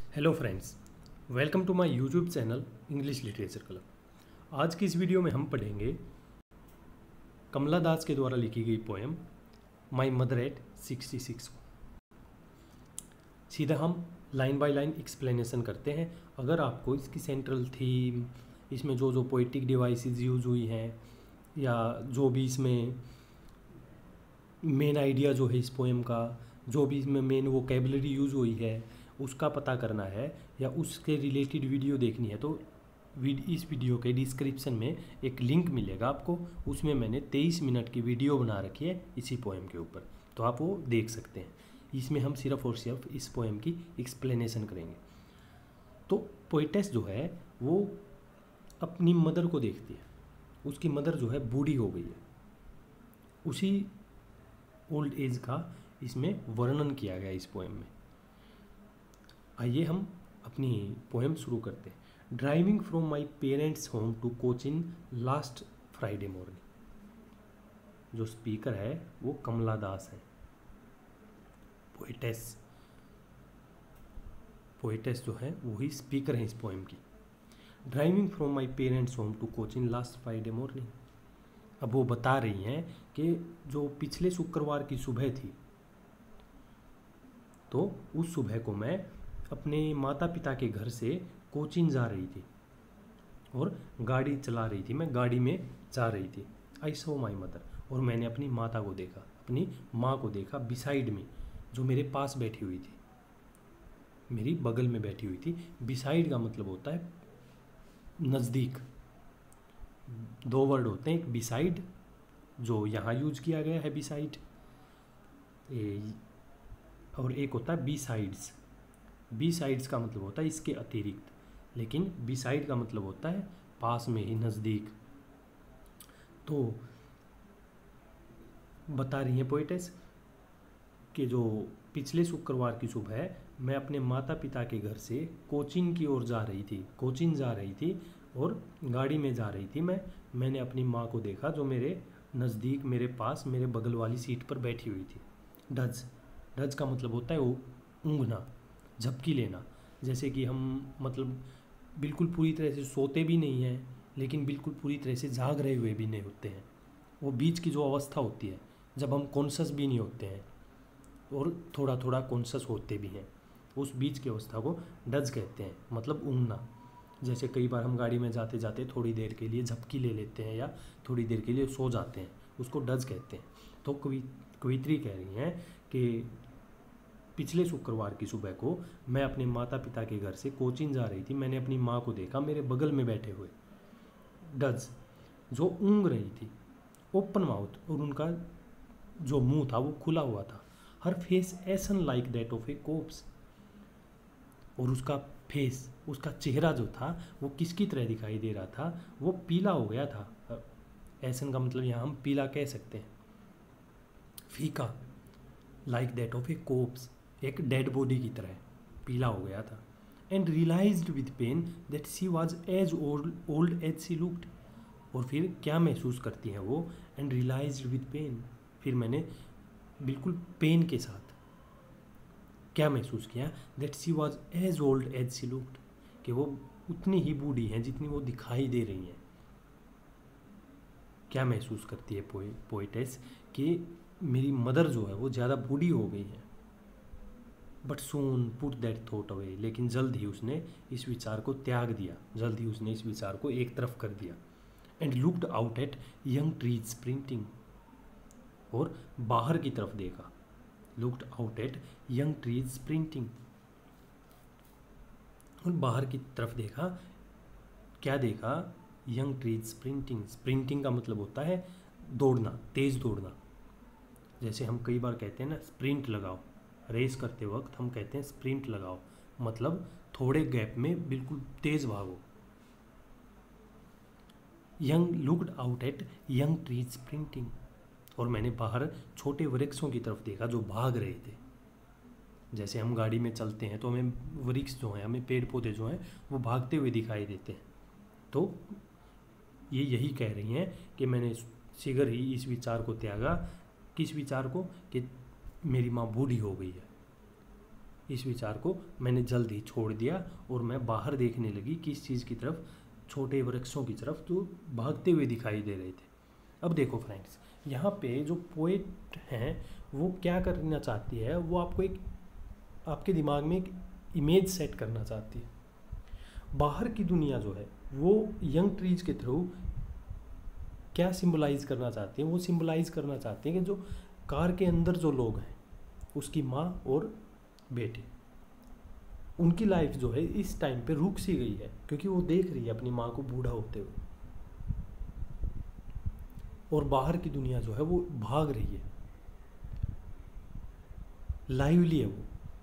Hello friends, welcome to my YouTube channel English literature club. आज की इस video में हम पढ़ेंगे कमला दास के द्वारा लिखी गई पोएम माय मदर एट 66 को। सीधा हम लाइन बाय लाइन एक्सप्लेनेशन करते हैं। अगर आपको इसकी सेंट्रल थीम, इसमें जो जो पोइटिक डिवाइसेस यूज हुई हैं या जो भी इसमें मेन आइडिया जो है इस पोएम का, जो भी इसमें मेन वोकैबुलरी यूज हुई है उसका पता करना है या उसके रिलेटेड वीडियो देखनी है तो इस वीडियो के डिस्क्रिप्शन में एक लिंक मिलेगा आपको। उसमें मैंने 23 मिनट की वीडियो बना रखी है इसी पोएम के ऊपर, तो आप वो देख सकते हैं। इसमें हम सिर्फ और सिर्फ इस पोएम की एक्सप्लेनेशन करेंगे। तो पोइटेस जो है वो अपनी मदर को देखती है। उसकी मदर जो है बूढ़ी हो गई है। उसी ओल्ड एज का इसमें वर्णन किया गया इस पोएम में। आइए हम अपनी पोएम शुरू करते हैं। Driving from my parents home to Cochin last Friday morning. जो स्पीकर है वो कमला दास है, पोइटेस जो है वही स्पीकर है इस पोएम की। Driving from my parents home to Cochin last Friday morning. अब वो बता रही हैं कि जो पिछले शुक्रवार की सुबह थी, तो उस सुबह को मैं अपने माता पिता के घर से कोचिन जा रही थी और गाड़ी चला रही थी। मैं गाड़ी में जा रही थी। आई सो माई मदर, और मैंने अपनी माता को देखा, अपनी माँ को देखा बिसाइड में, जो मेरे पास बैठी हुई थी, मेरी बगल में बैठी हुई थी। बिसाइड का मतलब होता है नज़दीक। दो वर्ड होते हैं, एक बिसाइड जो यहाँ यूज किया गया है बिसाइड, और एक होता है बी साइड्स। बी साइड्स का मतलब होता है इसके अतिरिक्त, लेकिन बी साइड का मतलब होता है पास में ही, नज़दीक। तो बता रही है पोइटेस कि जो पिछले शुक्रवार की सुबह मैं अपने माता पिता के घर से कोचिन की ओर जा रही थी, कोचिन जा रही थी और गाड़ी में जा रही थी। मैंने अपनी माँ को देखा जो मेरे नज़दीक, मेरे पास, मेरे बगल वाली सीट पर बैठी हुई थी। डज का मतलब होता है वो ऊँघना, झपकी लेना। जैसे कि हम मतलब बिल्कुल पूरी तरह से सोते भी नहीं हैं, लेकिन बिल्कुल पूरी तरह से जाग रहे हुए भी नहीं होते हैं। वो बीच की जो अवस्था होती है, जब हम कॉन्शस भी नहीं होते हैं और थोड़ा थोड़ा कॉन्शस होते भी हैं, उस बीच की अवस्था को डज कहते हैं, मतलब ऊँघना। जैसे कई बार हम गाड़ी में जाते जाते थोड़ी देर के लिए झपकी ले लेते हैं या थोड़ी देर के लिए सो जाते हैं, उसको डज कहते हैं। तो कवित्री कह रही हैं कि पिछले शुक्रवार की सुबह को मैं अपने माता पिता के घर से कोचिन जा रही थी। मैंने अपनी माँ को देखा मेरे बगल में बैठे हुए, डज, जो ऊँघ रही थी, ओपन माउथ, और उनका जो मुंह था वो खुला हुआ था। Her face ashen like that of a corpse, और उसका फेस, उसका चेहरा जो था वो किसकी तरह दिखाई दे रहा था, वो पीला हो गया था। एसन का मतलब यहाँ हम पीला कह सकते हैं, फीका, like that of a corpse, एक डेड बॉडी की तरह पीला हो गया था। And realised with pain that she was as old as she looked. और फिर क्या महसूस करती हैं वो, एंड रियलाइज्ड विद पेन, फिर मैंने बिल्कुल पेन के साथ क्या महसूस किया, that she was as old as she looked, कि वो उतनी ही बूढ़ी हैं जितनी वो दिखाई दे रही हैं। क्या महसूस करती है पोइटेस कि मेरी मदर जो है वो ज़्यादा बूढ़ी हो गई है। But soon put that thought away, लेकिन जल्द ही उसने इस विचार को त्याग दिया, जल्द ही उसने इस विचार को एक तरफ कर दिया। And looked out at young trees sprinting, और बाहर की तरफ देखा। Looked out at young trees sprinting, और बाहर की तरफ देखा। क्या देखा, यंग ट्रीज स्प्रिंटिंग। स्प्रिंटिंग का मतलब होता है दौड़ना, तेज दौड़ना। जैसे हम कई बार कहते हैं ना स्प्रिंट लगाओ, रेस करते वक्त हम कहते हैं स्प्रिंट लगाओ, मतलब थोड़े गैप में बिल्कुल तेज भागो। Young looked out at young trees sprinting, और मैंने बाहर छोटे वृक्षों की तरफ देखा जो भाग रहे थे। जैसे हम गाड़ी में चलते हैं तो हमें वृक्ष जो हैं, हमें पेड़ पौधे जो हैं वो भागते हुए दिखाई देते हैं। तो ये यही कह रही हैं कि मैंने शीघ्र ही इस विचार को त्यागा। किस विचार को, कि मेरी माँ बूढ़ी हो गई है। इस विचार को मैंने जल्द ही छोड़ दिया और मैं बाहर देखने लगी कि इस चीज़ की तरफ, छोटे वृक्षों की तरफ जो भागते हुए दिखाई दे रहे थे। अब देखो फ्रेंड्स, यहाँ पे जो पोएट हैं वो क्या करना चाहती है, वो आपको एक, आपके दिमाग में एक इमेज सेट करना चाहती है। बाहर की दुनिया जो है वो यंग ट्रीज के थ्रू क्या सिंबलाइज करना चाहती हैं, वो सिंबलाइज करना चाहती हैं कि जो कार के अंदर जो लोग हैं, उसकी माँ और बेटे, उनकी लाइफ जो है इस टाइम पे रुक सी गई है, क्योंकि वो देख रही है अपनी माँ को बूढ़ा होते हुए, और बाहर की दुनिया जो है वो भाग रही है, लाइवली है वो।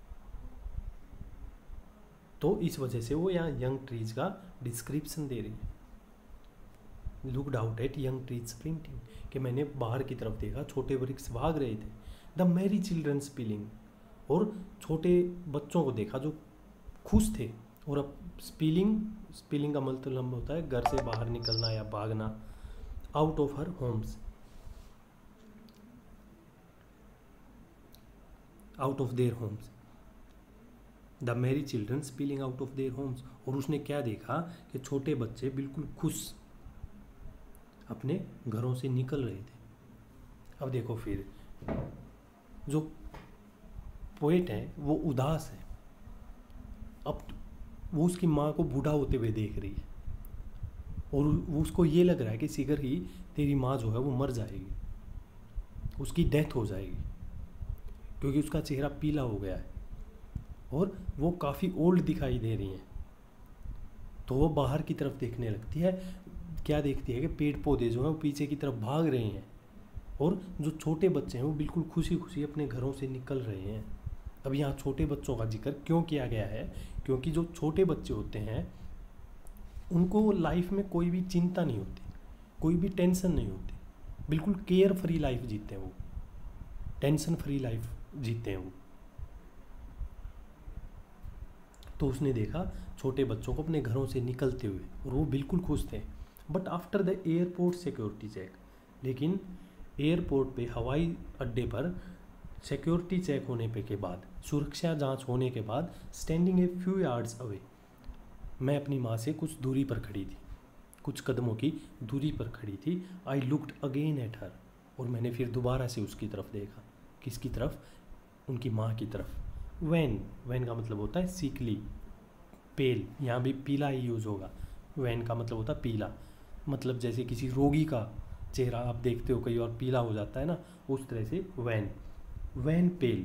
तो इस वजह से वो यहाँ यंग ट्रीज का डिस्क्रिप्शन दे रही है। Looked out at young trees sprinting, कि मैंने बाहर की तरफ देखा, छोटे वृक्ष भाग रहे थे। द मैरी चिल्ड्रन स्पिलिंग, और छोटे बच्चों को देखा जो खुश थे। और अब स्पिलिंग का मतलब होता है घर से बाहर निकलना या भागना। Out of her homes, out of their homes, the merry children spilling out of their homes. और उसने क्या देखा कि छोटे बच्चे बिल्कुल खुश अपने घरों से निकल रहे थे। अब देखो फिर जो पोएट है वो उदास है, अब वो उसकी माँ को बूढ़ा होते हुए देख रही है, और वो उसको ये लग रहा है कि शीघ्र ही तेरी माँ जो है वो मर जाएगी, उसकी डेथ हो जाएगी, क्योंकि उसका चेहरा पीला हो गया है और वो काफ़ी ओल्ड दिखाई दे रही हैं। तो वो बाहर की तरफ देखने लगती है, क्या देखती है कि पेड़ पौधे जो हैं वो पीछे की तरफ भाग रहे हैं, और जो छोटे बच्चे हैं वो बिल्कुल खुशी खुशी अपने घरों से निकल रहे हैं। अब यहाँ छोटे बच्चों का जिक्र क्यों किया गया है, क्योंकि जो छोटे बच्चे होते हैं उनको लाइफ में कोई भी चिंता नहीं होती, कोई भी टेंशन नहीं होती, बिल्कुल केयर फ्री लाइफ जीते हैं वो, टेंशन फ्री लाइफ जीते हैं वो। तो उसने देखा छोटे बच्चों को अपने घरों से निकलते हुए, और वो बिल्कुल खुश थे। But after the airport security check, लेकिन एयरपोर्ट पे, हवाई अड्डे पर सिक्योरिटी चेक होने पे के बाद, सुरक्षा जांच होने के बाद, standing a few yards away, मैं अपनी माँ से कुछ दूरी पर खड़ी थी, कुछ कदमों की दूरी पर खड़ी थी। I looked again at her, और मैंने फिर दोबारा से उसकी तरफ देखा। किसकी तरफ? उनकी माँ की तरफ। वैन का मतलब होता है सीकली, पेल, यहाँ भी पीला ही यूज़ होगा। वैन का मतलब होता है पीला, मतलब जैसे किसी रोगी का चेहरा आप देखते हो कई बार पीला हो जाता है ना, उस तरह से wan pale.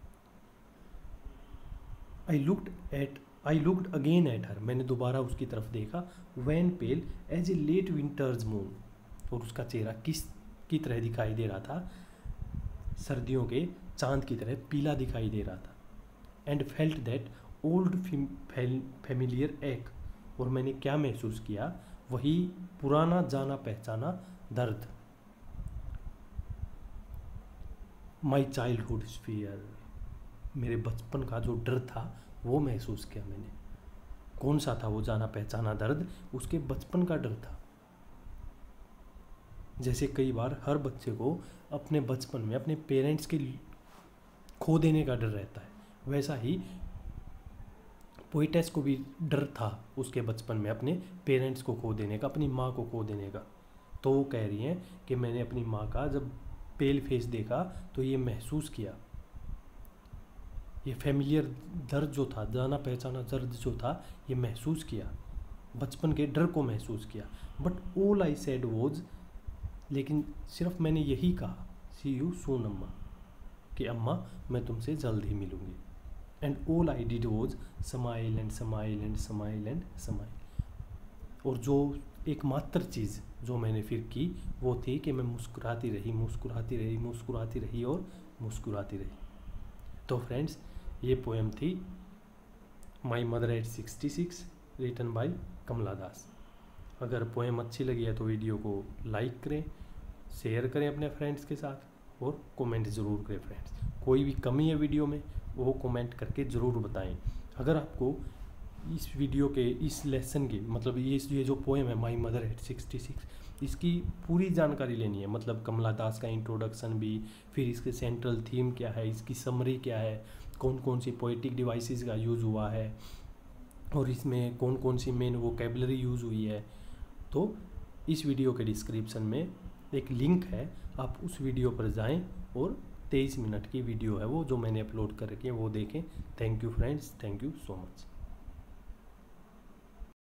I looked again at her, मैंने दोबारा उसकी तरफ देखा। Wan pale as a late winter's moon, और उसका चेहरा किस की तरह दिखाई दे रहा था? सर्दियों के चांद की तरह पीला दिखाई दे रहा था। And felt that old familiar ache, और मैंने क्या महसूस किया? वही पुराना जाना पहचाना दर्द। माई चाइल्डहुड फियर, मेरे बचपन का जो डर था वो महसूस किया मैंने। कौन सा था वो जाना पहचाना दर्द? उसके बचपन का डर था। जैसे कई बार हर बच्चे को अपने बचपन में अपने पेरेंट्स के खो देने का डर रहता है, वैसा ही पोएटेस को भी डर था उसके बचपन में अपने पेरेंट्स को खो देने का, अपनी माँ को खो देने का। तो वो कह रही हैं कि मैंने अपनी माँ का जब पेल फेस देखा तो ये महसूस किया, ये फैमिलियर दर्द जो था, जाना पहचाना दर्द जो था, ये महसूस किया, बचपन के डर को महसूस किया। But all I said was, लेकिन सिर्फ मैंने यही कहा, सी यू सून अम्मा, कि अम्मा मैं तुमसे जल्द ही मिलूँगी। And all I did was smile and smile and smile and smile. और जो एकमात्र चीज़ जो मैंने फिर की वो थी कि मैं मुस्कुराती रही, मुस्कुराती रही, मुस्कुराती रही और मुस्कुराती रही। तो फ्रेंड्स, ये पोएम थी my mother at 66 written by Kamala Das. अगर पोएम अच्छी लगी है तो वीडियो को लाइक करें, शेयर करें अपने फ्रेंड्स के साथ, और कमेंट ज़रूर करें फ्रेंड्स। कोई भी कमी है वीडियो में वो कमेंट करके ज़रूर बताएं। अगर आपको इस वीडियो के, इस लेसन की, मतलब ये जो पोएम है माई मदर एट 66, इसकी पूरी जानकारी लेनी है, मतलब कमला दास का इंट्रोडक्शन भी, फिर इसके सेंट्रल थीम क्या है, इसकी समरी क्या है, कौन कौन सी पोएटिक डिवाइसेस का यूज़ हुआ है और इसमें कौन कौन सी मेन वोकेबलरी यूज़ हुई है। तो इस वीडियो के डिस्क्रिप्शन में एक लिंक है, आप उस वीडियो पर जाएं और 23 मिनट की वीडियो है वो जो मैंने अपलोड कर रखी है वो देखें। Thank you friends, thank you so much.